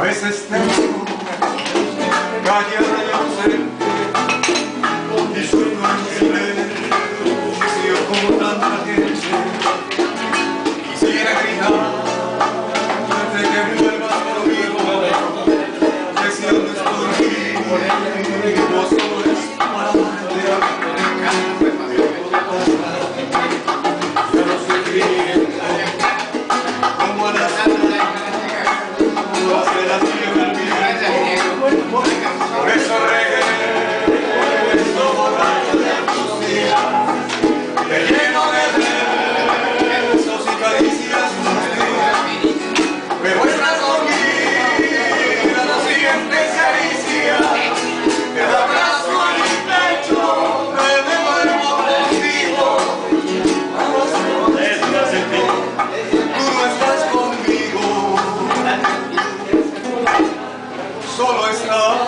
veces tengo callada y ausente y sueño en silencio como tanta gente. Quisiera gritar de que vuelvas conmigo, que si aún estoy aquí, vos solo es para amarte. Ya no sé qué como a las hace la tierra el viento, por eso regreso borracho de tus días, te lleno de besos y caricias suspiras, pero estás conmigo, la siguiente caricia, te abrazo en mi pecho, me devuelvo contigo, tú no estás conmigo. Solo está